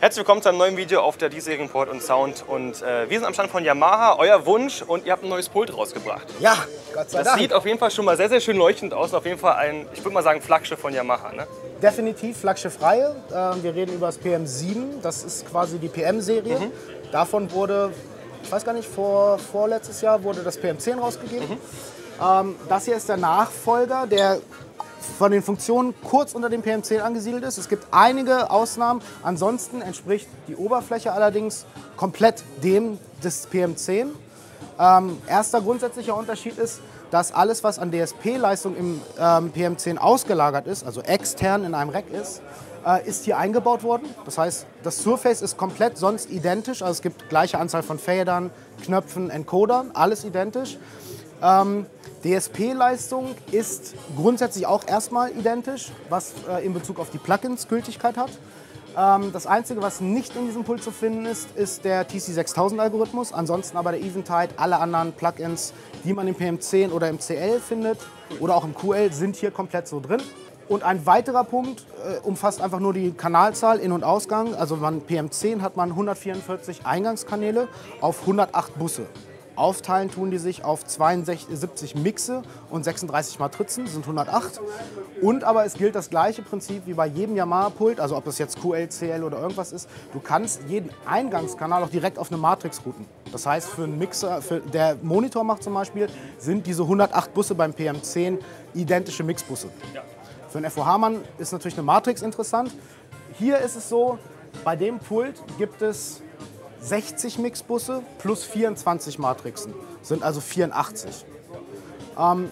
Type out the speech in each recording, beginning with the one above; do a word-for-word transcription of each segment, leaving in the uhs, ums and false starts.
Herzlich willkommen zu einem neuen Video auf der diesjährigen Port und Sound. Und äh, wir sind am Stand von Yamaha, euer Wunsch, und ihr habt ein neues Pult rausgebracht. Ja, Gott sei das Dank. Sieht auf jeden Fall schon mal sehr, sehr schön leuchtend aus. Auf jeden Fall ein, ich würde mal sagen, Flaggschiff von Yamaha. Ne? Definitiv Flaggschiff-Reihe. Äh, wir reden über das P M sieben. Das ist quasi die P M-Serie. Mhm. Davon wurde, ich weiß gar nicht, vor, vorletztes Jahr wurde das P M zehn rausgegeben. Mhm. Ähm, das hier ist der Nachfolger, der von den Funktionen kurz unter dem P M zehn angesiedelt ist. Es gibt einige Ausnahmen. Ansonsten entspricht die Oberfläche allerdings komplett dem des P M zehn. Ähm, erster grundsätzlicher Unterschied ist, dass alles, was an D S P-Leistung im ähm, P M zehn ausgelagert ist, also extern in einem Rack ist, äh, ist hier eingebaut worden. Das heißt, das Surface ist komplett sonst identisch. Also es gibt gleiche Anzahl von Federn, Knöpfen, Encodern, alles identisch. Ähm, D S P-Leistung ist grundsätzlich auch erstmal identisch, was äh, in Bezug auf die Plugins Gültigkeit hat. Ähm, das Einzige, was nicht in diesem Pult zu finden ist, ist der T C sechstausend Algorithmus. Ansonsten aber der Eventide, alle anderen Plugins, die man im P M zehn oder im C L findet oder auch im Q L, sind hier komplett so drin. Und ein weiterer Punkt äh, umfasst einfach nur die Kanalzahl, In- und Ausgang. Also beim P M zehn hat man hundertvierundvierzig Eingangskanäle auf hundertacht Busse. Aufteilen tun die sich auf zweiundsiebzig Mixe und sechsunddreißig Matrizen, sind hundertacht. Und aber es gilt das gleiche Prinzip wie bei jedem Yamaha-Pult, also ob es jetzt Q L, C L oder irgendwas ist. Du kannst jeden Eingangskanal auch direkt auf eine Matrix routen. Das heißt, für einen Mixer, für der Monitor macht zum Beispiel, sind diese hundertacht Busse beim P M zehn identische Mixbusse. Ja. Für einen F O H-Mann ist natürlich eine Matrix interessant. Hier ist es so, bei dem Pult gibt es sechzig Mixbusse plus vierundzwanzig Matrixen, sind also vierundachtzig. Ähm,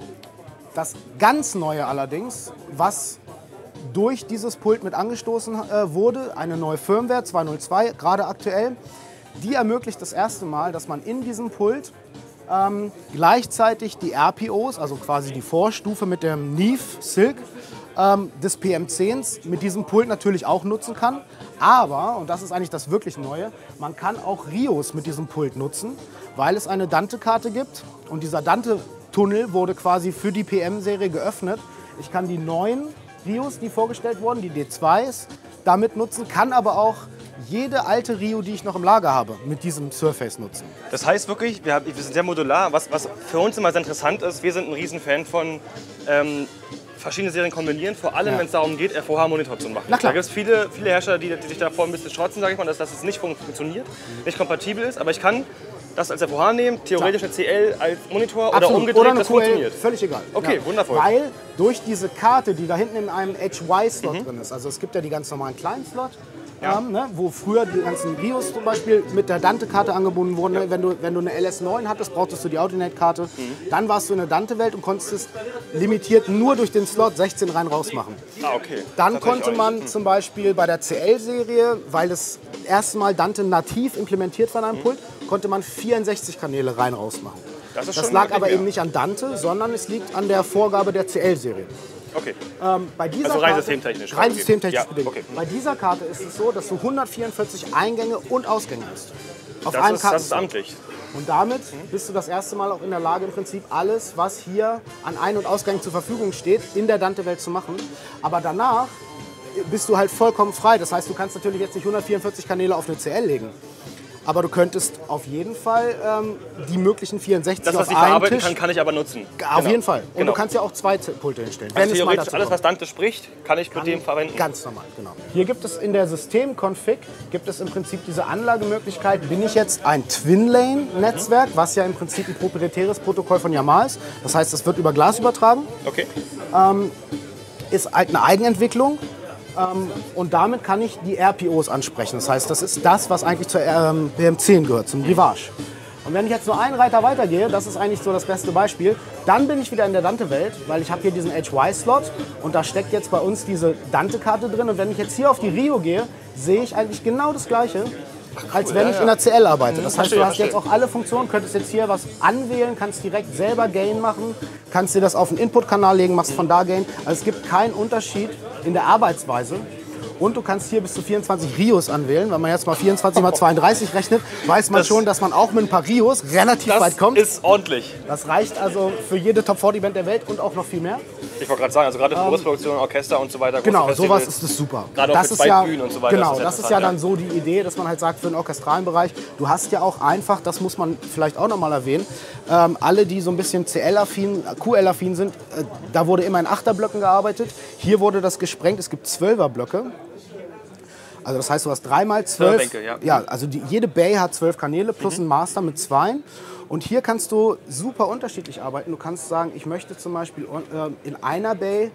das ganz Neue allerdings, was durch dieses Pult mit angestoßen äh, wurde, eine neue Firmware zwei Punkt null zwei, gerade aktuell, die ermöglicht das erste Mal, dass man in diesem Pult ähm, gleichzeitig die R P Os, also quasi die Vorstufe mit dem Neve Silk, ähm, des P M zehn mit diesem Pult natürlich auch nutzen kann. Aber, und das ist eigentlich das wirklich Neue, man kann auch Rios mit diesem Pult nutzen, weil es eine Dante-Karte gibt. Und dieser Dante-Tunnel wurde quasi für die P M-Serie geöffnet. Ich kann die neuen Rios, die vorgestellt wurden, die D zweis, damit nutzen, kann aber auch jede alte Rio, die ich noch im Lager habe, mit diesem Surface nutzen. Das heißt wirklich, wir, haben, wir sind sehr modular. Was, was für uns immer sehr interessant ist, wir sind ein Riesenfan von ähm, verschiedene Serien kombinieren, vor allem, ja, wenn es darum geht, F O H-Monitor zu machen. Na klar. Da gibt es viele, viele Hersteller, die, die sich davor ein bisschen strotzen, sage ich mal, dass, dass es nicht funktioniert, nicht kompatibel ist. Aber ich kann das als F O H nehmen, theoretisch eine C L als Monitor. Absolut. Oder umgedreht, oder eine das Q L, funktioniert. Völlig egal. Okay, ja. Wundervoll. Weil durch diese Karte, die da hinten in einem H Y-Slot mhm. drin ist, also es gibt ja die ganz normalen kleinen Slot, ja. ähm, ne, wo früher die ganzen Rios zum Beispiel mit der Dante-Karte angebunden wurden. Ja. Wenn, du, wenn du eine L S neun hattest, brauchtest du die Audinate-Karte. Mhm. Dann warst du in der Dante-Welt und konntest es limitiert nur durch den Slot sechzehn rein raus machen. Ah, okay. Dann konnte man mhm. zum Beispiel bei der C L-Serie, weil es erstmal Dante nativ implementiert war in einem mhm. Pult, konnte man vierundsechzig Kanäle rein raus machen. Das, ist das schon lag aber mehr. eben nicht an Dante, sondern es liegt an der Vorgabe der C L-Serie. Okay. Ähm, bei dieser also rein Karte, systemtechnisch. Rein systemtechnisch ja, bedingt. Okay. Bei dieser Karte ist es so, dass du hundertvierundvierzig Eingänge und Ausgänge hast. Auf das, einem ist, das ist amtlich. Und damit bist du das erste Mal auch in der Lage, im Prinzip alles, was hier an Ein- und Ausgängen zur Verfügung steht, in der Dante-Welt zu machen. Aber danach bist du halt vollkommen frei. Das heißt, du kannst natürlich jetzt nicht hundertvierundvierzig Kanäle auf eine C L legen. Aber du könntest auf jeden Fall ähm, die möglichen vierundsechzig das, was auf ich einen verarbeiten Tisch, kann, kann ich aber nutzen. Auf genau. jeden Fall. Und genau. du kannst ja auch zwei Pulte hinstellen. Also wenn theoretisch es mal alles, kommt. was Dante spricht, kann ich kann mit dem verwenden? Ganz normal, genau. Hier gibt es in der System-Config gibt es im Prinzip diese Anlagemöglichkeit. Bin ich jetzt ein Twin-Lane-Netzwerk, was ja im Prinzip ein proprietäres Protokoll von Yamaha ist. Das heißt, es wird über Glas übertragen. Okay. Ähm, ist halt eine Eigenentwicklung. Ähm, und damit kann ich die R P Os ansprechen. Das heißt, das ist das, was eigentlich zur ähm, P M zehn gehört, zum Rivage. Und wenn ich jetzt nur einen Reiter weitergehe, das ist eigentlich so das beste Beispiel, dann bin ich wieder in der Dante-Welt, weil ich habe hier diesen H Y-Slot und da steckt jetzt bei uns diese Dante-Karte drin. Und wenn ich jetzt hier auf die Rio gehe, sehe ich eigentlich genau das Gleiche, als wenn ja, ich ja. in der C L arbeite. Das heißt, verstehe, du hast verstehe. jetzt auch alle Funktionen, könntest jetzt hier was anwählen, kannst direkt selber Gain machen, kannst dir das auf den Input-Kanal legen, machst von da Gain. Also es gibt keinen Unterschied in der Arbeitsweise. Und du kannst hier bis zu vierundzwanzig Rios anwählen. Wenn man jetzt mal vierundzwanzig mal zweiunddreißig rechnet, weiß man Das- schon, dass man auch mit ein paar Rios relativ Das weit kommt. ist ordentlich. Das reicht also für jede Top vierzig Band der Welt und auch noch viel mehr. Ich wollte gerade sagen, also gerade für Großproduktionen, Orchester und so weiter. große Genau, sowas Festivals. ist das super. Gerade auch das mit ist zwei ja, Bühnen und so weiter, Genau, das ist das ist ja interessant, dann so die Idee, dass man halt sagt, für den orchestralen Bereich, du hast ja auch einfach, das muss man vielleicht auch nochmal erwähnen, ähm, alle, die so ein bisschen C L-affin, Q L-affin sind, äh, da wurde immer in Achterblöcken gearbeitet. Hier wurde das gesprengt, es gibt Zwölferblöcke. Also das heißt, du hast dreimal zwölf. Bänke, ja. Ja, also die, jede Bay hat zwölf Kanäle plus Mhm. ein Master mit zweien. Und hier kannst du super unterschiedlich arbeiten. Du kannst sagen, ich möchte zum Beispiel äh, in einer Bay,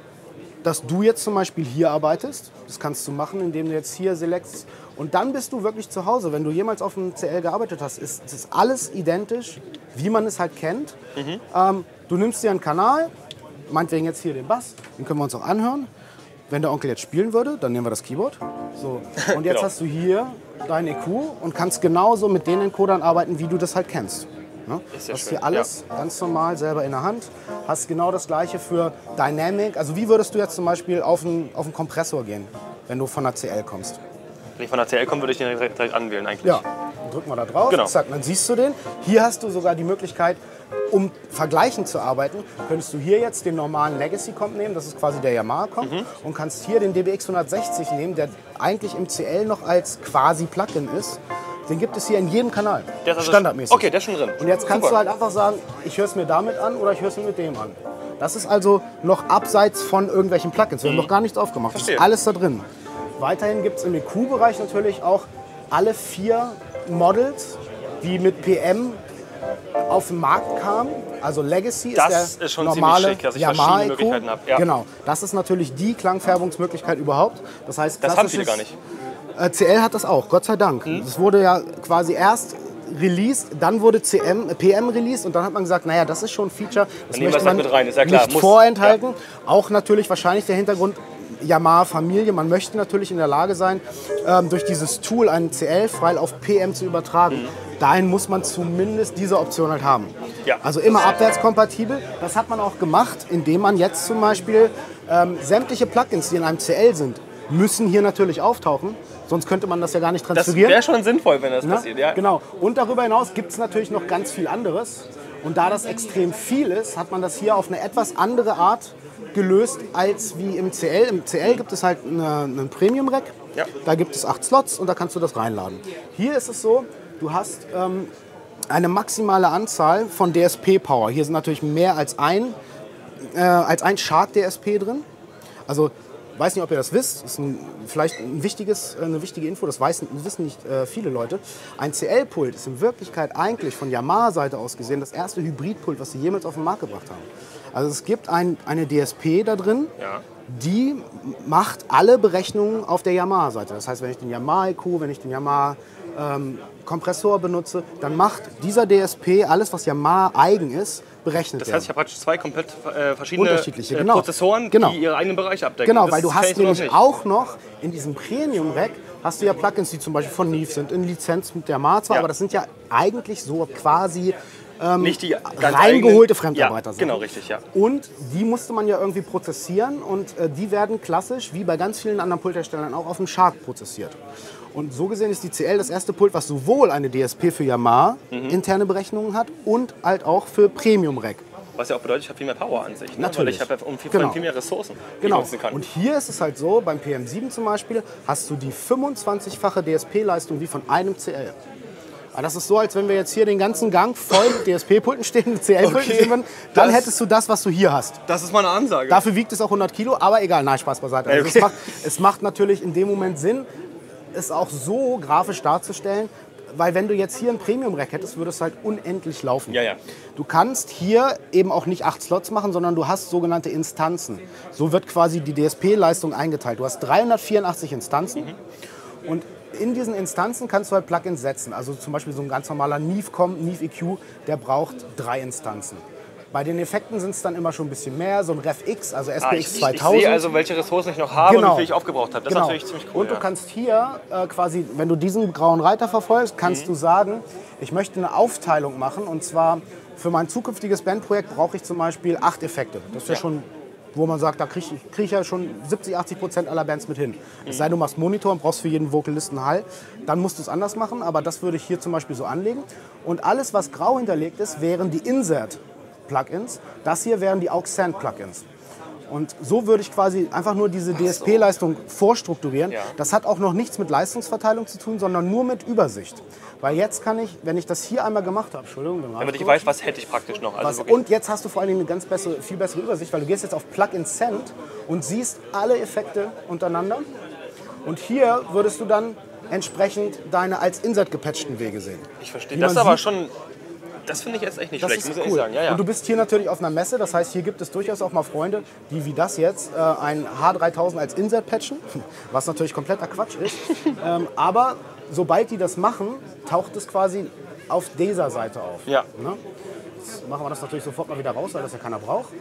dass du jetzt zum Beispiel hier arbeitest. Das kannst du machen, indem du jetzt hier selectst. Und dann bist du wirklich zu Hause. Wenn du jemals auf dem C L gearbeitet hast, ist das alles identisch, wie man es halt kennt. Mhm. Ähm, du nimmst dir einen Kanal, meinetwegen jetzt hier den Bass, den können wir uns auch anhören. Wenn der Onkel jetzt spielen würde, dann nehmen wir das Keyboard. So. Und jetzt Genau. hast du hier dein E Q und kannst genauso mit den Encodern arbeiten, wie du das halt kennst. Ne? Ist ja hast schön, hier alles ganz normal selber in der Hand. Hast genau das gleiche für Dynamic. Also wie würdest du jetzt zum Beispiel auf einen, auf einen Kompressor gehen, wenn du von der C L kommst? Wenn ich von der T L komme, würde ich den direkt, direkt anwählen eigentlich. Ja, dann drück mal da drauf, Genau. zack, dann siehst du den. Hier hast du sogar die Möglichkeit, um vergleichend zu arbeiten, könntest du hier jetzt den normalen Legacy-Comp nehmen, das ist quasi der Yamaha-Comp, Mhm. und kannst hier den D B X hundertsechzig nehmen, der eigentlich im C L noch als quasi Plugin ist. Den gibt es hier in jedem Kanal, Der ist also- standardmäßig. Okay, der ist schon drin. Und jetzt kannst Super. du halt einfach sagen, ich höre es mir damit an oder ich höre es mir mit dem an. Das ist also noch abseits von irgendwelchen Plugins. Wir haben noch gar nichts aufgemacht. Das ist Verstehe. alles da drin. Weiterhin gibt es im E Q-Bereich natürlich auch alle vier Models, die mit P M auf den Markt kamen. Also Legacy Das ist der ist schon normale ziemlich schick, dass ich Yamaha verschiedene E Q. Möglichkeiten habe, ja. Genau, das ist natürlich die Klangfärbungsmöglichkeit überhaupt. Das heißt, Das haben viele klassisches- gar nicht. äh, C L hat das auch, Gott sei Dank. Das wurde ja quasi erst released, dann wurde C M, äh, P M released und dann hat man gesagt, naja, das ist schon ein Feature, das nehmen wir möchte es man halt mit rein, ist ja klar, nicht muss. vorenthalten. Auch natürlich wahrscheinlich der Hintergrund Yamaha-Familie. Man möchte natürlich in der Lage sein, ähm, durch dieses Tool einen C L-File auf P M zu übertragen. Dahin muss man zumindest diese Option halt haben. Ja. Also immer abwärtskompatibel. Das hat man auch gemacht, indem man jetzt zum Beispiel ähm, sämtliche Plugins, die in einem C L sind, müssen hier natürlich auftauchen. Sonst könnte man das ja gar nicht Das transferieren. wäre schon sinnvoll, wenn das Ne? passiert. Ja. Genau. Und darüber hinaus gibt es natürlich noch ganz viel anderes. Und da das extrem viel ist, hat man das hier auf eine etwas andere Art gelöst als wie im C L. Im C L gibt es halt eine, einen Premium-Rack. Ja. Da gibt es acht Slots und da kannst du das reinladen. Hier ist es so, du hast ähm, eine maximale Anzahl von D S P-Power. Hier sind natürlich mehr als ein, äh, als ein Shark-D S P drin. Also, ich weiß nicht, ob ihr das wisst, das ist ein, vielleicht ein wichtiges, eine wichtige Info, das weiß, wissen nicht äh, viele Leute. Ein C L-Pult ist in Wirklichkeit eigentlich von Yamaha-Seite aus gesehen das erste Hybrid-Pult, was sie jemals auf den Markt gebracht haben. Also es gibt ein, eine D S P da drin, Ja. die macht alle Berechnungen auf der Yamaha-Seite. Das heißt, wenn ich den Yamaha E Q, wenn ich den Yamaha ähm, Kompressor benutze, dann macht dieser D S P alles, was Yamaha eigen ist, berechnet Das heißt, ich habe praktisch zwei komplett äh, verschiedene Unterschiedliche, äh, genau. Prozessoren, Genau. die ihre eigenen Bereiche abdecken. Genau, Das weil du kenn hast ich so noch nämlich nicht. auch noch in diesem Premium-Rack hast du ja Plugins, die zum Beispiel von Neve sind, in Lizenz mit der Yamaha zwar, Ja. aber das sind ja eigentlich so quasi nicht die ganz reingeholte eigenen- Fremdarbeiter Ja, sind. genau, richtig, ja. Und die musste man ja irgendwie prozessieren und äh, die werden klassisch, wie bei ganz vielen anderen Pultherstellern, auch auf dem Shark prozessiert. Und so gesehen ist die C L das erste Pult, was sowohl eine D S P für Yamaha Mhm. interne Berechnungen hat und halt auch für Premium-Rack. Was ja auch bedeutet, ich habe viel mehr Power an sich. Ne? Natürlich. Weil ich habe ja um viel, Genau. viel mehr Ressourcen, die Genau. ich nutzen kann. Und hier ist es halt so, beim P M sieben zum Beispiel, hast du die fünfundzwanzigfache D S P-Leistung wie von einem C L. Aber das ist so, als wenn wir jetzt hier den ganzen Gang voll mit D S P-Pulten stehen, mit C L-Pulten Okay. stehen würden, dann Das- hättest du das, was du hier hast. Das ist mal eine Ansage. Dafür wiegt es auch hundert Kilo, aber egal, nein, Spaß beiseite. Also Okay. es, macht, es macht natürlich in dem Moment Sinn, es auch so grafisch darzustellen, weil wenn du jetzt hier ein Premium-Rack hättest, würde es halt unendlich laufen. Ja, ja. Du kannst hier eben auch nicht acht Slots machen, sondern du hast sogenannte Instanzen. So wird quasi die D S P-Leistung eingeteilt. Du hast dreihundertvierundachtzig Instanzen und in diesen Instanzen kannst du halt Plugins setzen. Also zum Beispiel so ein ganz normaler Neve-Com, Neve E Q, der braucht drei Instanzen. Bei den Effekten sind es dann immer schon ein bisschen mehr, so ein Rev X, also ah, S P ich, X ich, ich zweitausend. sehe also, welche Ressourcen ich noch habe Genau. und wie viel ich aufgebraucht habe. Das Genau. ist natürlich ziemlich cool. Und du ja. kannst hier äh, quasi, wenn du diesen grauen Reiter verfolgst, kannst Mhm. du sagen, ich möchte eine Aufteilung machen. Und zwar für mein zukünftiges Bandprojekt brauche ich zum Beispiel acht Effekte. Das ist ja, Ja. schon wo man sagt, da kriege ich, krieg ich ja schon siebzig, achtzig Prozent aller Bands mit hin. Es sei denn, du machst Monitor und brauchst für jeden Vocalisten Hall, dann musst du es anders machen, aber das würde ich hier zum Beispiel so anlegen. Und alles, was grau hinterlegt ist, wären die Insert-Plugins. Das hier wären die Aux-Send-Plugins. Und so würde ich quasi einfach nur diese D S P-Leistung vorstrukturieren. Ja. Das hat auch noch nichts mit Leistungsverteilung zu tun, sondern nur mit Übersicht. Weil jetzt kann ich, wenn ich das hier einmal gemacht habe, Entschuldigung, damit ich weiß, was hätte ich praktisch noch. Also was, wirklich. und jetzt hast du vor allen Dingen eine ganz bessere, viel bessere Übersicht, weil du gehst jetzt auf Plugin Send und siehst alle Effekte untereinander. Und hier würdest du dann entsprechend deine als Insert gepatchten Wege sehen. Ich verstehe. Wie Das ist man aber sieht, schon. Das finde ich jetzt echt nicht das schlecht, ist muss ich cool. ehrlich sagen. Ja, ja. Und du bist hier natürlich auf einer Messe, das heißt, hier gibt es durchaus auch mal Freunde, die wie das jetzt äh, ein H dreitausend als Insert patchen, was natürlich kompletter Quatsch ist. ähm, aber sobald die das machen, taucht es quasi auf dieser Seite auf. Ja. Ne? Jetzt machen wir das natürlich sofort mal wieder raus, weil das ja keiner braucht.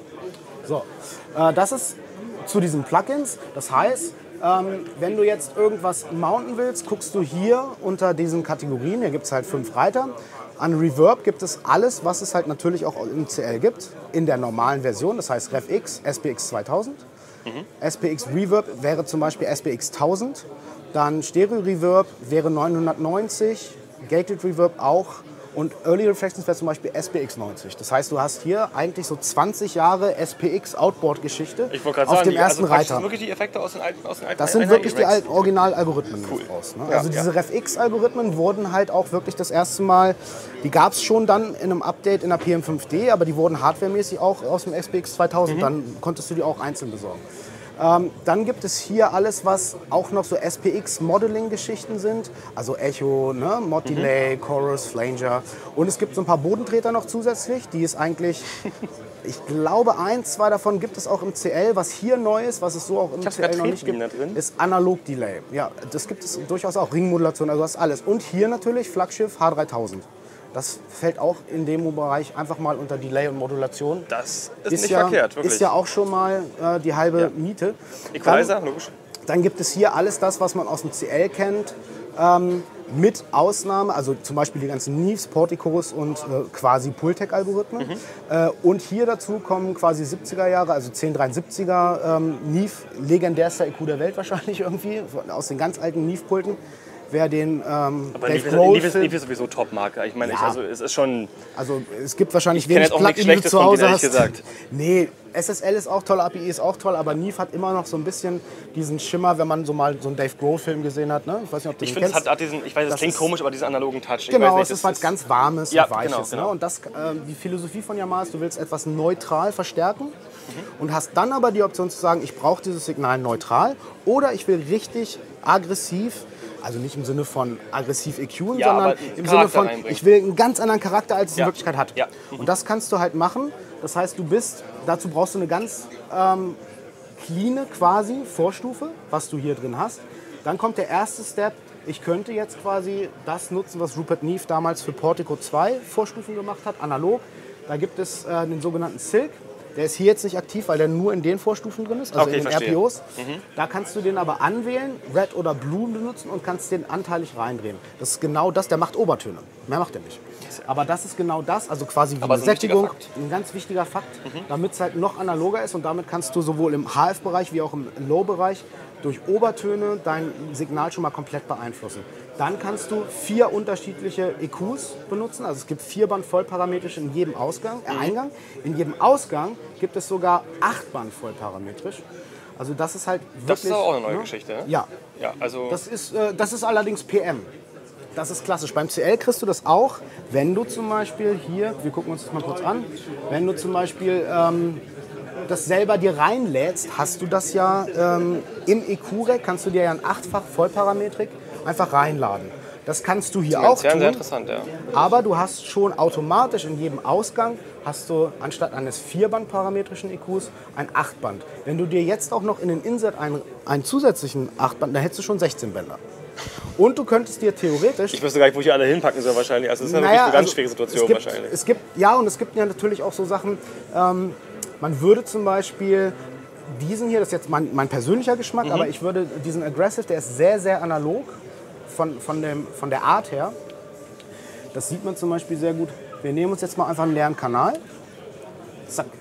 So, äh, das ist zu diesen Plugins. Das heißt, ähm, wenn du jetzt irgendwas mounten willst, guckst du hier unter diesen Kategorien. Hier gibt es halt fünf Reiter. An Reverb gibt es alles, was es halt natürlich auch im C L gibt, in der normalen Version. Das heißt RevX, S P X zweitausend. Mhm. S P X Reverb wäre zum Beispiel S P X tausend. Dann Stereo Reverb wäre neunhundertneunzig. Gated Reverb auch. Und Early Reflections wäre zum Beispiel S P X neunzig. Das heißt, du hast hier eigentlich so zwanzig Jahre S P X Outboard-Geschichte auf sagen, dem die, ersten also Reiter. Das sind wirklich die Effekte aus den alten aus den alten Das sind wirklich die alten Original-Algorithmen Cool. raus. Ne? Ja, Also diese ja. RevX-Algorithmen wurden halt auch wirklich das erste Mal, die gab es schon dann in einem Update in der P M fünf D, aber die wurden hardwaremäßig auch aus dem S P X zweitausend, mhm. dann konntest du die auch einzeln besorgen. Ähm, dann gibt es hier alles, was auch noch so S P X-Modeling-Geschichten sind. Also Echo, ne? Mod Delay, mhm. Chorus, Flanger. Und es gibt so ein paar Bodentreter noch zusätzlich, die ist eigentlich, ich glaube, eins, zwei davon gibt es auch im C L. Was hier neu ist, was es so auch im C L noch nicht gibt, drin. ist Analog-Delay. Ja, das gibt es durchaus auch. Ringmodulation, also das alles. Und hier natürlich Flaggschiff H dreitausend. Das fällt auch in dem Bereich einfach mal unter Delay und Modulation. Das ist, ist nicht ja, verkehrt, wirklich. Ist ja auch schon mal äh, die halbe ja. Miete. Equalizer, logisch. Dann gibt es hier alles das, was man aus dem C L kennt, ähm, mit Ausnahme, also zum Beispiel die ganzen Neves, Porticos und äh, quasi Pultec-Algorithmen. Mhm. Äh, und hier dazu kommen quasi siebziger Jahre, also zehn dreiundsiebziger ähm, Neve, legendärster E Q der Welt wahrscheinlich irgendwie, aus den ganz alten Neve-Pulten. Wer den ähm, aber Dave Grohl ist, ist sowieso Top-Marke. Ich meine, ja. ich, also, es ist schon... Also es gibt wahrscheinlich ich wenig auch nichts Plugin, die du zu Hause hast. Gesagt. Nee, S S L ist auch toll, A P I ist auch toll, aber Neve hat immer noch so ein bisschen diesen Schimmer, wenn man so mal so einen Dave Grohl-Film gesehen hat. Ne? Ich weiß nicht, ob du ich den finde, kennst. es hat diesen, ich weiß, es klingt komisch, aber diesen analogen Touch. Genau, ich weiß nicht, es ist was ganz Warmes ja, und Weiches. Genau, genau. Ne? Und das, äh, die Philosophie von Yamaha ist, du willst etwas neutral verstärken. Mhm. Und hast dann aber die Option zu sagen, ich brauche dieses Signal neutral oder ich will richtig aggressiv, also nicht im Sinne von aggressiv E Q, ja, sondern im Sinne von, reinbringen. ich will einen ganz anderen Charakter, als es ja. in Wirklichkeit hat. Ja. Mhm. Und das kannst du halt machen. Das heißt, du bist, dazu brauchst du eine ganz ähm, cleane quasi Vorstufe, was du hier drin hast. Dann kommt der erste Step. Ich könnte jetzt quasi das nutzen, was Rupert Neve damals für Portico zwei Vorstufen gemacht hat, analog. Da gibt es äh, den sogenannten Silk. Der ist hier jetzt nicht aktiv, weil der nur in den Vorstufen drin ist, also okay, in den verstehe. R P Os. Mhm. Da kannst du den aber anwählen, Red oder Blue benutzen und kannst den anteilig reindrehen. Das ist genau das, der macht Obertöne. Mehr macht er nicht. Aber das ist genau das, also quasi wie aber eine so ein Sättigung, ein ganz wichtiger Fakt, mhm. damit es halt noch analoger ist und damit kannst du sowohl im H F-Bereich wie auch im Low-Bereich durch Obertöne dein Signal schon mal komplett beeinflussen. Dann kannst du vier unterschiedliche E Qs benutzen. Also es gibt vier Band vollparametrisch in jedem Ausgang, äh, Eingang. In jedem Ausgang gibt es sogar acht Band vollparametrisch. Also das ist halt wirklich... Das ist auch eine neue ne? Geschichte, ne? Ja. ja also das, ist, äh, das ist allerdings P M. Das ist klassisch. Beim C L kriegst du das auch, wenn du zum Beispiel hier, wir gucken uns das mal kurz an, wenn du zum Beispiel ähm, das selber dir reinlädst, hast du das ja ähm, im E Q-Rack, kannst du dir ja ein achtfach Vollparametrik einfach reinladen. Das kannst du hier auch sehr, tun, sehr interessant, ja. aber du hast schon automatisch in jedem Ausgang, hast du anstatt eines vierband-parametrischen E Qs ein acht-Band. Wenn du dir jetzt auch noch in den Insert einen, einen zusätzlichen acht-Band, dann hättest du schon sechzehn Bänder. Und du könntest dir theoretisch... Ich wüsste gar nicht, wo ich alle hinpacken soll wahrscheinlich. Also das ist ja naja, wirklich eine ganz also schwierige Situation es gibt, wahrscheinlich. Es gibt, ja, und es gibt ja natürlich auch so Sachen, ähm, man würde zum Beispiel diesen hier, das ist jetzt mein, mein persönlicher Geschmack, mhm. aber ich würde diesen Aggressive, der ist sehr, sehr analog von, von, dem, von der Art her. Das sieht man zum Beispiel sehr gut. Wir nehmen uns jetzt mal einfach einen leeren Kanal. Zack.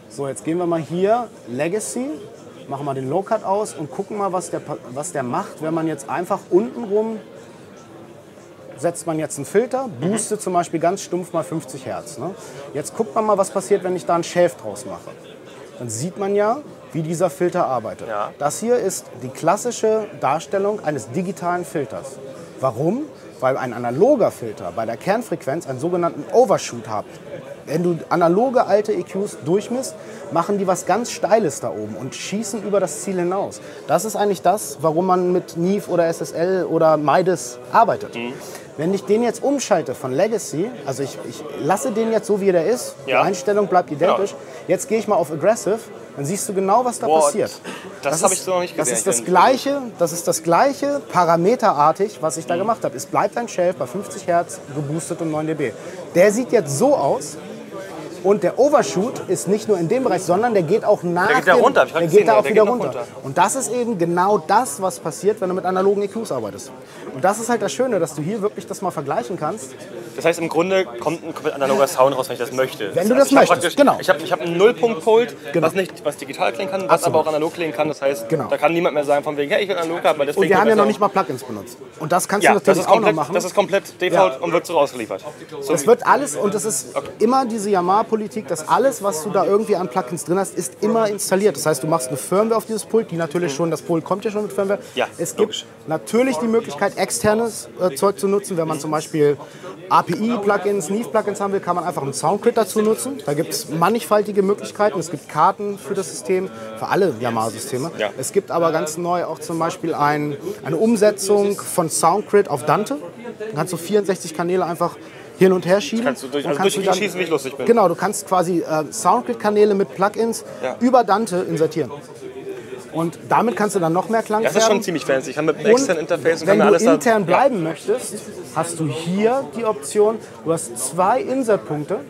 So, jetzt gehen wir mal hier, Legacy, machen wir den Low-Cut aus und gucken mal, was der, was der macht, wenn man jetzt einfach untenrum setzt man jetzt einen Filter, boostet mhm. zum Beispiel ganz stumpf mal fünfzig Hertz. Ne? Jetzt guckt man mal, was passiert, wenn ich da einen Shave draus mache. Dann sieht man ja, wie dieser Filter arbeitet. Ja. Das hier ist die klassische Darstellung eines digitalen Filters. Warum? Weil ein analoger Filter bei der Kernfrequenz einen sogenannten Overshoot hat. Wenn du analoge alte E Qs durchmisst, machen die was ganz Steiles da oben und schießen über das Ziel hinaus. Das ist eigentlich das, warum man mit Neve oder S S L oder Midas arbeitet. Mhm. Wenn ich den jetzt umschalte von Legacy, also ich, ich lasse den jetzt so, wie der ist, ja. Die Einstellung bleibt identisch, genau. Jetzt gehe ich mal auf Aggressive, dann siehst du genau, was da What? passiert. Das, das habe ich so noch nicht gesehen. Das ist das gleiche, das ist das gleiche parameterartig, was ich da mhm. gemacht habe. Es bleibt ein Shave bei fünfzig Hertz, geboostet um neun dB. Der sieht jetzt so aus. Und der Overshoot ist nicht nur in dem Bereich, sondern der geht auch nach. Der geht da dem, runter. Ich der geht da auch der wieder runter. runter. Und das ist eben genau das, was passiert, wenn du mit analogen E Qs arbeitest. Und das ist halt das Schöne, dass du hier wirklich das mal vergleichen kannst. Das heißt, im Grunde kommt ein komplett analoger Sound raus, wenn ich das möchte. Wenn du das, das möchtest, genau. Ich habe ich hab einen Nullpunkt-Pult, genau. was, nicht, was digital klingen kann, was Absolut. aber auch analog klingen kann. Das heißt, genau. da kann niemand mehr sagen, von wegen, ja, ich will analog haben, weil das Und wir haben ja noch nicht mal Plugins benutzt. Und das kannst ja, du natürlich auch komplett, noch machen. Das ist komplett Default ja. und wird so ausgeliefert. So das wird alles, und das ist okay. immer diese Yamaha-Politik, dass alles, was du da irgendwie an Plugins drin hast, ist immer installiert. Das heißt, du machst eine Firmware auf dieses Pult, die natürlich schon, das Pult kommt ja schon mit Firmware. Ja, es logisch. gibt natürlich die Möglichkeit, externes äh, Zeug zu nutzen. Wenn man zum Beispiel A P I-Plugins, Neve-Plugins haben will, kann man einfach einen Soundkit dazu nutzen. Da gibt es mannigfaltige Möglichkeiten. Es gibt Karten für das System, für alle Yamaha-Systeme. Ja. Es gibt aber ganz neu auch zum Beispiel ein, eine Umsetzung von Soundkit auf Dante. Da kannst du vierundsechzig Kanäle einfach hin und her schieben. Kannst du durch, also durch die schießen, wie ich lustig bin. Genau, du kannst quasi äh, Soundkit-Kanäle mit Plugins ja. über Dante insertieren. Und damit kannst du dann noch mehr Klang Das ist schon ziemlich fancy. Ich kann mit einem externen Interface und kann mir alles Wenn du intern da, bleiben ja. möchtest, hast du hier die Option, du hast zwei Insert-Punkte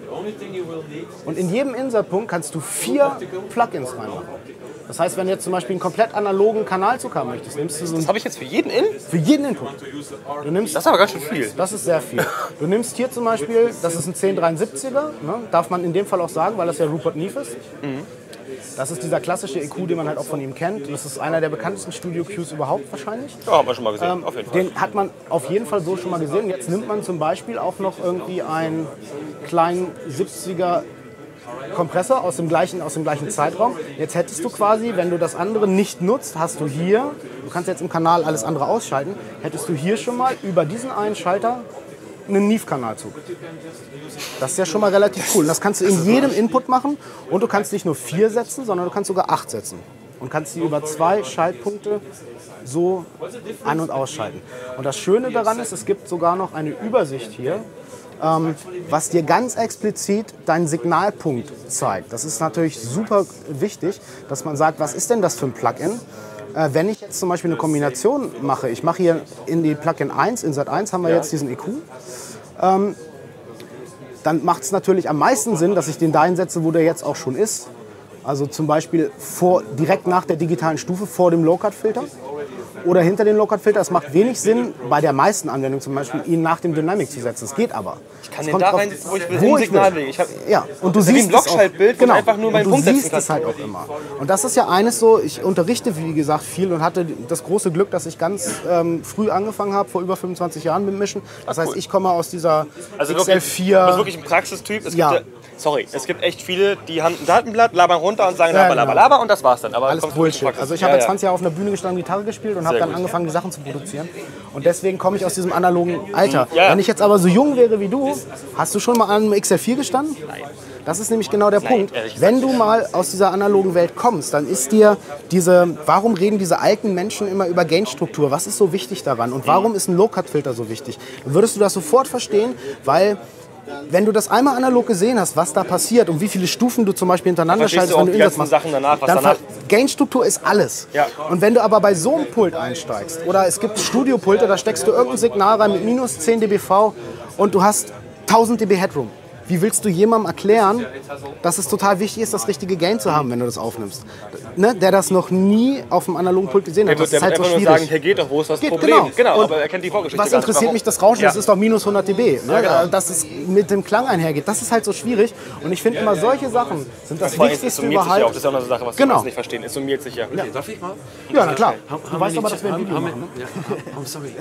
und in jedem Insert-Punkt kannst du vier Plugins reinmachen. Das heißt, wenn du jetzt zum Beispiel einen komplett analogen Kanalzug haben möchtest, nimmst du so. Das habe ich jetzt für jeden in? Für jeden Input. Du nimmst, das ist aber ganz schön viel. Das ist sehr viel. Du nimmst hier zum Beispiel, das ist ein zehn dreiundsiebziger, ne? Darf man in dem Fall auch sagen, weil das ja Rupert Neve ist. Mhm. Das ist dieser klassische E Q, den man halt auch von ihm kennt. Das ist einer der bekanntesten Studio-Qs überhaupt wahrscheinlich. Ja, haben wir schon mal gesehen, ähm, auf jeden Fall. Den hat man auf jeden Fall so schon mal gesehen. Jetzt nimmt man zum Beispiel auch noch irgendwie einen kleinen siebziger Kompressor aus dem, gleichen, aus dem gleichen Zeitraum. Jetzt hättest du quasi, wenn du das andere nicht nutzt, hast du hier, du kannst jetzt im Kanal alles andere ausschalten, hättest du hier schon mal über diesen einen Schalter einen Neve-Kanalzug. Das ist ja schon mal relativ cool. Und das kannst du in jedem Input machen und du kannst nicht nur vier setzen, sondern du kannst sogar acht setzen. Und kannst die über zwei Schaltpunkte so an- und ausschalten. Und das Schöne daran ist, es gibt sogar noch eine Übersicht hier, ähm, was dir ganz explizit deinen Signalpunkt zeigt. Das ist natürlich super wichtig, dass man sagt, was ist denn das für ein Plugin? Äh, wenn ich jetzt zum Beispiel eine Kombination mache, ich mache hier in die Plugin eins, Insert eins haben wir ja. jetzt diesen E Q, ähm, dann macht es natürlich am meisten Sinn, dass ich den da einsetze, wo der jetzt auch schon ist. Also zum Beispiel vor, direkt nach der digitalen Stufe vor dem Low-Cut-Filter oder hinter dem Low-Cut-Filter. Es macht wenig Sinn, bei der meisten Anwendung zum Beispiel, ihn nach dem Dynamic zu setzen. Es geht aber. Ich kann den da reinsetzen, wo ich will, wo im Signal will. Ich hab, ja, und du siehst wie ein Blockschaltbild, genau. einfach nur meinen und Punkt du setzen siehst kannst. es halt auch immer. Und das ist ja eines so, ich unterrichte, wie gesagt, viel und hatte das große Glück, dass ich ganz ähm, früh angefangen habe, vor über fünfundzwanzig Jahren mit Mischen. Das Ach, heißt, cool. ich komme aus dieser also X L vier... Du bist wirklich ein Praxistyp. Es ja. gibt, sorry, es gibt echt viele, die haben ein Datenblatt, labern runter und sagen ja, laber, laber, genau. laber und das war's dann. Aber alles Bullshit. Also ich habe ja, jetzt ja. zwanzig Jahre auf einer Bühne gestanden, Gitarre gespielt und habe dann gut. angefangen, die Sachen zu produzieren. Und deswegen komme ich aus diesem analogen Alter. Ja, ja. Wenn ich jetzt aber so jung wäre wie du, hast du schon mal an einem X L vier gestanden? Nein. Das ist nämlich genau der Nein, Punkt. ehrlich gesagt Wenn du mal aus dieser analogen Welt kommst, dann ist dir diese, warum reden diese alten Menschen immer über Gainstruktur? Was ist so wichtig daran? Und warum ist ein Low-Cut-Filter so wichtig? Dann würdest du das sofort verstehen, weil wenn du das einmal analog gesehen hast, was da passiert und wie viele Stufen du zum Beispiel hintereinander schaltest, wenn du Insatz machst, Sachen danach, was dann danach Gainstruktur ist alles. Ja. Und wenn du aber bei so einem Pult einsteigst, oder es gibt Studiopulte, da steckst du irgendein Signal rein mit minus zehn dB und du hast tausend dB Headroom. wie willst du jemandem erklären, dass es total wichtig ist, das richtige Gain zu haben, wenn du das aufnimmst? Ne? Der das noch nie auf dem analogen Pult gesehen hat. Der Das wird, ist halt der so wird schwierig. einfach nur sagen, hier geht doch, wo ist das Geht, Problem? genau. Genau, Und aber er kennt die Vorgeschichte. Was gar nicht. interessiert Warum? mich das Rauschen? Ja. Das ist doch minus hundert dB. Ne? Ja, genau. Dass es mit dem Klang einhergeht. Das ist halt so schwierig. Und ich finde immer, solche Sachen sind das Vor allem, es Wichtigste summiert sich ja auch. überhaupt. Das ist ja auch eine Sache, was Genau. die meisten nicht verstehen. Es summiert sich ja. Okay, darf ich mal? Ja, na klar. How, Du how weißt many aber, dass wir ein ch- Video how, how machen. many- yeah, I'm sorry.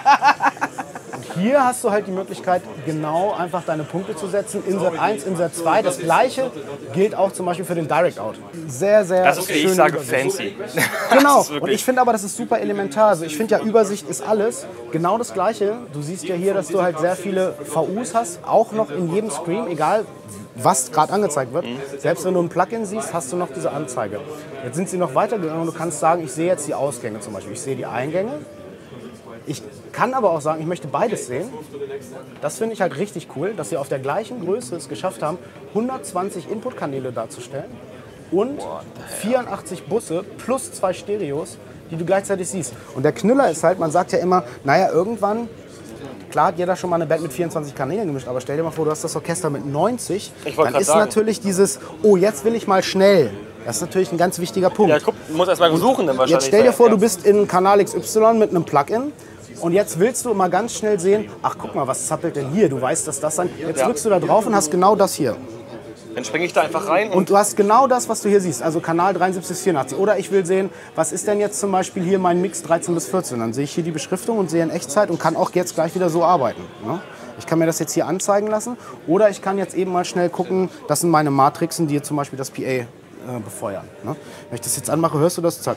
Hier hast du halt die Möglichkeit, genau einfach deine Punkte zu setzen. Insert eins, Insert zwei. Das gleiche gilt auch zum Beispiel für den Direct Out. Sehr, sehr Das ist, wie ich schön sage, Übersicht. fancy. Genau. Das ist Und wirklich- ich finde aber, das ist super elementar. Also ich finde ja, Übersicht ist alles. Genau das Gleiche. Du siehst ja hier, dass du halt sehr viele V Us hast. Auch noch in jedem Screen, egal was gerade angezeigt wird. Mhm. Selbst wenn du ein Plugin siehst, hast du noch diese Anzeige. Jetzt sind sie noch weitergegangen und du kannst sagen, ich sehe jetzt die Ausgänge zum Beispiel. Ich sehe die Eingänge. Ich kann aber auch sagen, ich möchte beides sehen. Das finde ich halt richtig cool, dass sie auf der gleichen Größe es geschafft haben, hundertzwanzig Input-Kanäle darzustellen und vierundachtzig Busse plus zwei Stereos, die du gleichzeitig siehst. Und der Knüller ist halt, man sagt ja immer, naja, irgendwann, klar hat jeder schon mal eine Band mit vierundzwanzig Kanälen gemischt, aber stell dir mal vor, du hast das Orchester mit neunzig, Ich wollte dann grad ist sagen. natürlich dieses, oh, jetzt will ich mal schnell. Das ist natürlich ein ganz wichtiger Punkt. Ja, guck, du musst erst mal suchen dann wahrscheinlich. Jetzt stell dir vor, Ja. du bist in Kanal X Y mit einem Plugin und jetzt willst du mal ganz schnell sehen, ach guck mal, was zappelt denn hier? Du weißt, dass das sein. Jetzt Ja. drückst du da drauf und hast genau das hier. Dann springe ich da einfach rein und Und du hast genau das, was du hier siehst, also Kanal dreiundsiebzig bis vierundachtzig. Oder ich will sehen, was ist denn jetzt zum Beispiel hier mein Mix dreizehn bis vierzehn? Dann sehe ich hier die Beschriftung und sehe in Echtzeit und kann auch jetzt gleich wieder so arbeiten. Ne? Ich kann mir das jetzt hier anzeigen lassen oder ich kann jetzt eben mal schnell gucken, das sind meine Matrixen, die hier zum Beispiel das P A äh, befeuern. Ne? Wenn ich das jetzt anmache, hörst du das? Zack.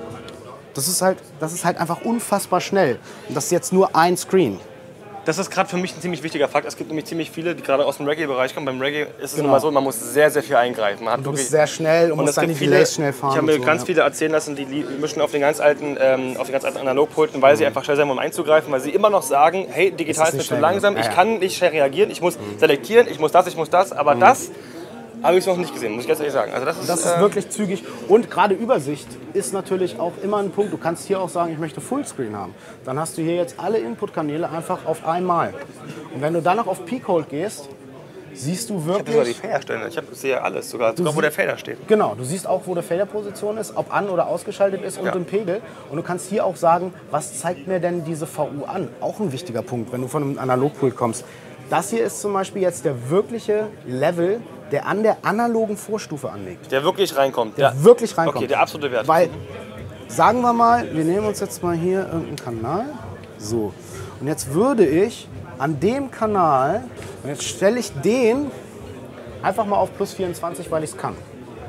Das ist halt, das ist halt einfach unfassbar schnell. Und das ist jetzt nur ein Screen. das ist gerade für mich ein ziemlich wichtiger Fakt. Es gibt nämlich ziemlich viele, die gerade aus dem Reggae-Bereich kommen. Beim Reggae ist es Genau. immer so, man muss sehr, sehr viel eingreifen. Man hat Du wirklich bist sehr schnell und, Und musst es deine gibt viele, Delays schnell fahren. ich habe mir und so, ganz ja. viele erzählen lassen, die li- mischen auf den ganz alten, ähm, auf den ganz alten Analogpulten, weil sie einfach schnell sein, um einzugreifen, weil sie immer noch sagen, hey, digital Ist ist nicht mir zu schnell langsam, genug. ich Ja, ja. kann nicht schnell reagieren, ich muss selektieren, ich muss das, ich muss das, aber das habe ich noch nicht gesehen, muss ich ganz ehrlich sagen. Also das ist, Das ist äh, wirklich zügig. Und gerade Übersicht ist natürlich auch immer ein Punkt. Du kannst hier auch sagen, ich möchte Fullscreen haben. Dann hast du hier jetzt alle Input-Kanäle einfach auf einmal. Und wenn du dann noch auf Peak Hold gehst, siehst du ich habe sogar die wirklich... Faderstände, ich hab, sehe alles, sogar, sogar wo der Fader steht. Genau, du siehst auch, wo der Faderposition ist, ob an- oder ausgeschaltet ist und Ja. den Pegel. Und du kannst hier auch sagen, was zeigt mir denn diese V U an? Auch ein wichtiger Punkt, wenn du von einem Analogpult kommst. Das hier ist zum Beispiel jetzt der wirkliche Level, der an der analogen Vorstufe anliegt. Der wirklich reinkommt. Der ja. wirklich reinkommt. Okay, der absolute Wert. Weil, sagen wir mal, wir nehmen uns jetzt mal hier irgendeinen Kanal. So. Und jetzt würde ich an dem Kanal, und jetzt stelle ich den einfach mal auf plus vierundzwanzig, weil ich es kann.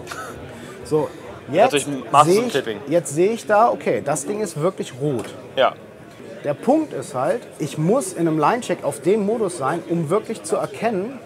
So, jetzt Natürlich Master sehe ich, Clipping. jetzt sehe ich da, okay, das Ding ist wirklich rot. Ja. Der Punkt ist halt, ich muss in einem Line-Check auf dem Modus sein, um wirklich zu erkennen,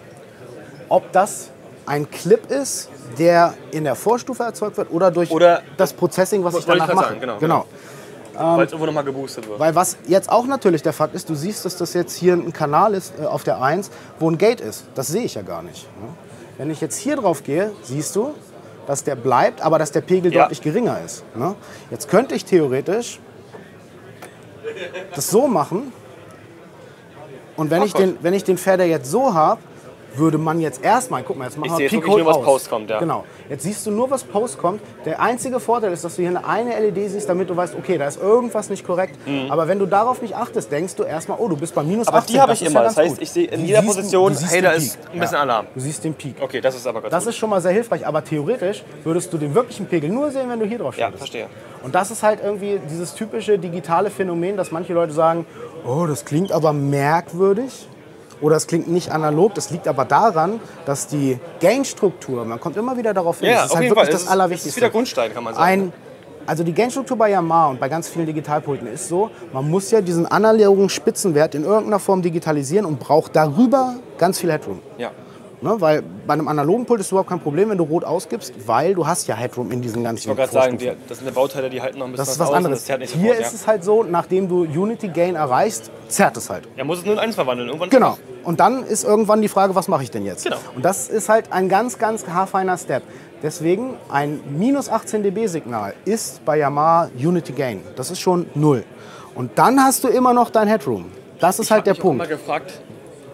ob das ein Clip ist, der in der Vorstufe erzeugt wird oder durch Oder- das Processing, was ich Wollte ich danach grad mache. sagen, genau, genau. Weil es irgendwo nochmal geboostet wird. Weil was jetzt auch natürlich der Fakt ist, du siehst, dass das jetzt hier ein Kanal ist äh, auf der eins, wo ein Gate ist. Das sehe ich ja gar nicht. Ne? Wenn ich jetzt hier drauf gehe, siehst du, dass der bleibt, aber dass der Pegel Ja. deutlich geringer ist. Ne? Jetzt könnte ich theoretisch das so machen und wenn, Ach ich Gott. den, wenn ich den Fader jetzt so habe, würde man jetzt erstmal, guck mal, jetzt machen Ich wir sehe jetzt Peak wirklich Hold nur, was aus. Post kommt, ja. Genau. Jetzt siehst du nur, was Post kommt. Der einzige Vorteil ist, dass du hier eine, eine L E D siehst, damit du weißt, okay, da ist irgendwas nicht korrekt. Aber wenn du darauf nicht achtest, denkst du erstmal, oh, du bist bei minus Mhm. Aber achtzehn. die habe das ich ist immer. ja Das ganz heißt, gut. ich sehe in Du jeder siehst- Position, du siehst hey, den da ist Peak. ein bisschen Ja. Alarm. Du siehst den Peak. Okay, das ist aber ganz Das gut. ist schon mal sehr hilfreich, aber theoretisch würdest du den wirklichen Pegel nur sehen, wenn du hier drauf Ja, schaust. verstehe. Und das ist halt irgendwie dieses typische digitale Phänomen, dass manche Leute sagen, oh, das klingt aber merkwürdig oder es klingt nicht analog. Das liegt aber daran, dass die Gain-Struktur, man kommt immer wieder darauf hin, Ja, das ist auf halt jeden wirklich Fall. das Es ist- Allerwichtigste. es ist wieder Grundstein, kann man sagen. Ein, also die Gain-Struktur bei Yamaha und bei ganz vielen Digitalpulten ist so, man muss ja diesen analogen Spitzenwert in irgendeiner Form digitalisieren und braucht darüber ganz viel Headroom. Ja. Ne, weil bei einem analogen Pult ist es überhaupt kein Problem, wenn du rot ausgibst, weil du hast ja Headroom in diesen ganzen Ich wollte gerade sagen, Vorstufen. die, das sind die Bauteile, die halten noch ein bisschen Das ist was aus und anderes. das zerrt nicht Hier sofort, ist ja. es halt so, nachdem du Unity Gain erreichst, zerrt es halt. Er muss es nur in eins verwandeln. Irgendwann Genau. Und dann ist irgendwann die Frage, was mache ich denn jetzt? Genau. Und das ist halt ein ganz, ganz haarfeiner Step. Deswegen ein minus achtzehn dB Signal ist bei Yamaha Unity Gain. Das ist schon null. Und dann hast du immer noch dein Headroom. Das ist halt der Ich habe Punkt. mal gefragt,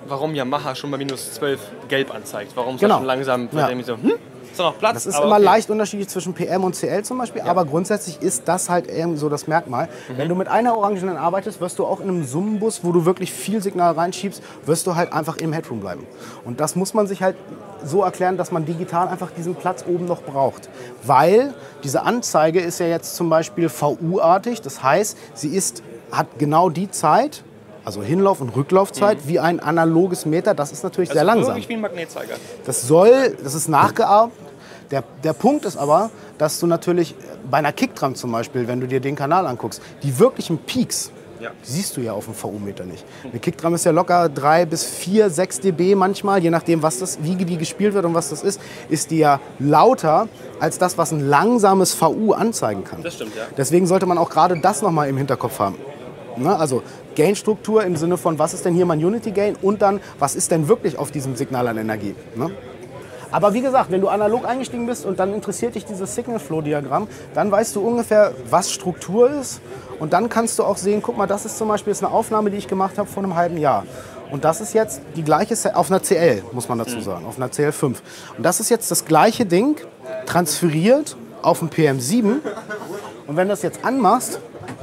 warum Yamaha schon bei minus zwölf gelb anzeigt. Warum es Genau. schon langsam Ja. so, hm, ist da noch Platz? Das ist Aber immer okay. leicht unterschiedlich zwischen P M und C L zum Beispiel, aber grundsätzlich ist das halt eben so das Merkmal. Mhm. Wenn du mit einer Orangenen arbeitest, wirst du auch in einem Summenbus, wo du wirklich viel Signal reinschiebst, wirst du halt einfach im Headroom bleiben. Und das muss man sich halt so erklären, dass man digital einfach diesen Platz oben noch braucht. Weil diese Anzeige ist ja jetzt zum Beispiel V U-artig, das heißt, sie ist, hat genau die Zeit, also Hinlauf- und Rücklaufzeit, wie ein analoges Meter. Das ist natürlich sehr also langsam. wirklich wie ein Magnetzeiger. Das soll, das ist nachgeahmt. Der, der Punkt ist aber, dass du natürlich bei einer Kickdrum zum Beispiel, wenn du dir den Kanal anguckst, die wirklichen Peaks, Ja. die siehst du ja auf dem V U-Meter nicht. Eine Kickdrum ist ja locker drei bis vier, sechs dB manchmal, je nachdem, was das, wie die gespielt wird und was das ist, ist die ja lauter als das, was ein langsames V U anzeigen kann. Das stimmt, ja. Deswegen sollte man auch gerade das nochmal im Hinterkopf haben. Ne? Also Gain-Struktur im Sinne von, was ist denn hier mein Unity-Gain und dann, was ist denn wirklich auf diesem Signal an Energie. Ne? Aber wie gesagt, wenn du analog eingestiegen bist und dann interessiert dich dieses Signal-Flow-Diagramm, dann weißt du ungefähr, was Struktur ist. Und dann kannst du auch sehen, guck mal, das ist zum Beispiel jetzt eine Aufnahme, die ich gemacht habe vor einem halben Jahr. Und das ist jetzt die gleiche, Se- auf einer C L, muss man dazu sagen, auf einer C L fünf. Und das ist jetzt das gleiche Ding, transferiert auf ein P M sieben. Und wenn du das jetzt anmachst,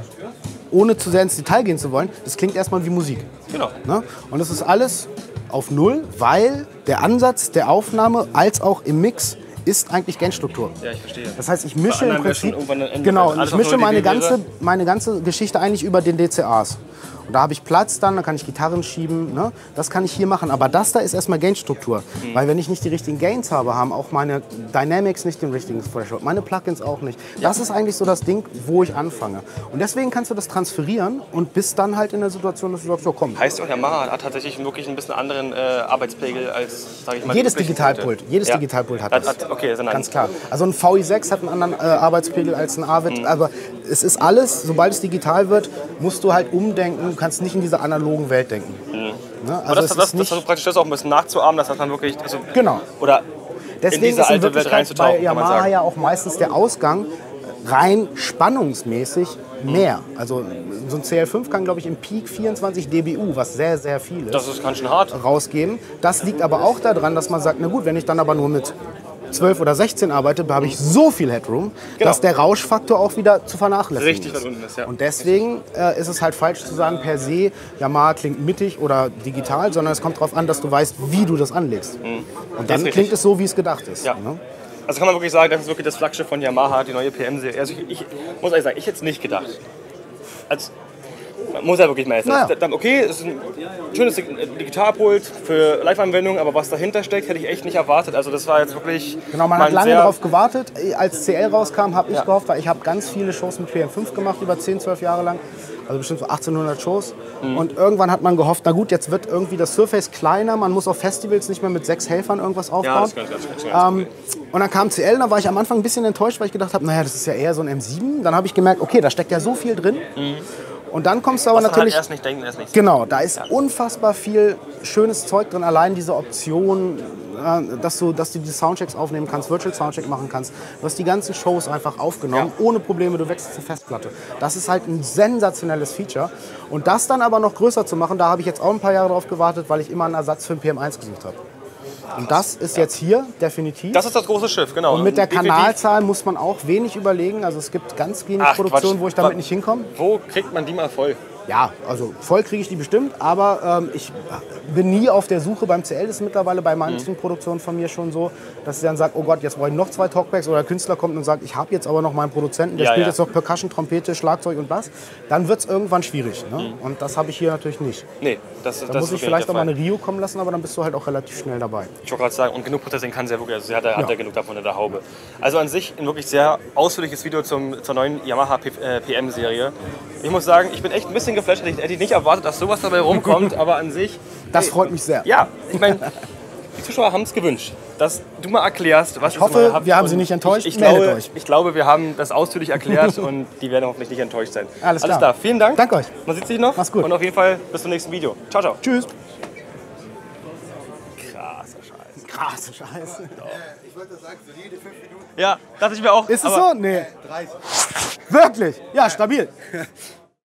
ohne zu sehr ins Detail gehen zu wollen, das klingt erstmal wie Musik. Genau. Ne? Und das ist alles auf Null, weil der Ansatz der Aufnahme als auch im Mix ist eigentlich Gain-Struktur. Ja, ich verstehe. Das heißt, ich mische im anderen wäre schon Prinzip, irgendwann ein Ende. genau, Wenn und alles ich auf mische null meine dB wäre. ganze, meine ganze Geschichte eigentlich über den D C As. Und da habe ich Platz dann, da kann ich Gitarren schieben, ne? Das kann ich hier machen. Aber das da ist erstmal Gain-Struktur. Mhm. Weil wenn ich nicht die richtigen Gains habe, haben auch meine Dynamics nicht den richtigen Threshold, meine Plugins auch nicht. Das ist eigentlich so das Ding, wo ich anfange. Und deswegen kannst du das transferieren und bist dann halt in der Situation, dass du sagst, so komm. Heißt auch, Yamaha hat tatsächlich wirklich ein bisschen anderen äh, Arbeitspegel als, sag ich mal, Jedes die üblichen Digitalpult, Geräte. jedes Ja. Digitalpult hat Hat- das. hat- okay, sondern- Ganz klar. Also ein V I sechs hat einen anderen äh, Arbeitspegel als ein Avid. Mhm. Aber es ist alles, sobald es digital wird, musst du halt umdenken. Du kannst nicht in dieser analogen Welt denken. Ne? Also Aber das, es das, ist das nicht, versucht praktisch das auch ein bisschen nachzuahmen, dass das dann wirklich, also, Genau. oder Deswegen in diese ist in alte Welt Wirklichkeit reinzutauchen, bei kann man Yamaha sagen. ja auch meistens der Ausgang rein spannungsmäßig mehr. Also so ein C L fünf kann, glaube ich, im Peak vierundzwanzig dBu, was sehr, sehr viel ist, Das ist ganz schön hart. rausgeben. Das liegt aber auch daran, dass man sagt, na gut, wenn ich dann aber nur mit zwölf oder sechzehn arbeite, habe ich so viel Headroom, Genau. dass der Rauschfaktor auch wieder zu vernachlässigen Richtig ist. weit unten ist, ja. Und deswegen äh, ist es halt falsch zu sagen, per se, Yamaha klingt mittig oder digital, sondern es kommt darauf an, dass du weißt, wie du das anlegst. Und dann ist klingt richtig. es so, wie es gedacht ist. Ja. Ne? Also kann man wirklich sagen, das ist wirklich das Flaggschiff von Yamaha, die neue P M-Serie. Also ich, ich muss ehrlich sagen, ich hätte es nicht gedacht. Also, man muss ja wirklich messen. Naja. Das- Okay, es ist ein schönes Digitalpult für Live-Anwendungen, aber was dahinter steckt, hätte ich echt nicht erwartet. Also das war jetzt wirklich Genau, man mal hat ein lange sehr- darauf gewartet. Als C L rauskam, habe ich Ja. gehofft, weil ich habe ganz viele Shows mit P M fünf gemacht, über zehn, zwölf Jahre lang. Also bestimmt so achtzehnhundert Shows. Mhm. Und irgendwann hat man gehofft, na gut, jetzt wird irgendwie das Surface kleiner. Man muss auf Festivals nicht mehr mit sechs Helfern irgendwas Ja, aufbauen. das kann ich ganz, ganz, ganz Ähm, und dann kam C L, da war ich am Anfang ein bisschen enttäuscht, weil ich gedacht habe, naja, das ist ja eher so ein M sieben. Dann habe ich gemerkt, okay, da steckt ja so viel drin. Und dann kommst du aber Was man halt natürlich... erst nicht denken, erst nicht. Genau, da ist unfassbar viel schönes Zeug drin. Allein diese Option, äh, dass du, dass du die Soundchecks aufnehmen kannst, Virtual Soundcheck machen kannst. Du hast die ganzen Shows einfach aufgenommen, ohne Probleme. Du wechselst zur Festplatte. Das ist halt ein sensationelles Feature. Und das dann aber noch größer zu machen, da habe ich jetzt auch ein paar Jahre drauf gewartet, weil ich immer einen Ersatz für ein P M eins gesucht habe. Und das ist jetzt hier definitiv. Das ist das große Schiff, genau. Und mit der Definitiv. Kanalzahl muss man auch wenig überlegen. Also es gibt ganz wenig Ach, Produktionen, Quatsch. wo ich damit Wa- nicht hinkomme. Wo kriegt man die mal voll? Ja, also voll kriege ich die bestimmt, aber ähm, ich bin nie auf der Suche. Beim C L ist es mittlerweile bei manchen Produktionen von mir schon so, dass sie dann sagt, oh Gott, jetzt brauche ich noch zwei Talkbacks, oder der Künstler kommt und sagt, ich habe jetzt aber noch meinen Produzenten, der Ja, spielt ja. jetzt noch Percussion, Trompete, Schlagzeug und Bass. Dann wird es irgendwann schwierig. Ne? Und das habe ich hier natürlich nicht. Nee, das, Da das muss ist ich wirklich vielleicht der auch mal Fall. eine Rio kommen lassen, aber dann bist du halt auch relativ schnell dabei. Ich wollte gerade sagen, und genug Prozessing kann sie ja wirklich, also sie hat, ja- hat Ja. ja genug davon in der Haube. Also an sich ein wirklich sehr ausführliches Video zum, zur neuen Yamaha P- äh, P M-Serie. Ich muss sagen, ich bin echt ein bisschen geflasht, hätte ich, hätte ich nicht erwartet, dass sowas dabei rumkommt, aber an sich... Das hey, freut mich sehr. Ja, ich meine, die Zuschauer haben es gewünscht, dass du mal erklärst, was Ich hoffe, ihr so habt. wir haben Und sie nicht enttäuscht. Ich, ich, Meldet glaube, euch. ich glaube, wir haben das ausführlich erklärt und die werden hoffentlich nicht enttäuscht sein. Alles klar. Vielen Dank. Danke euch. Man sieht sich noch. Mach's gut. Und auf jeden Fall bis zum nächsten Video. Ciao, ciao. Tschüss. Krasser Scheiß. Krasse Scheiße. Ich wollte sagen, solide fünf Minuten. Ja, dachte ich mir auch. Ist es aber so? Nee. dreißig. Wirklich? Ja, stabil.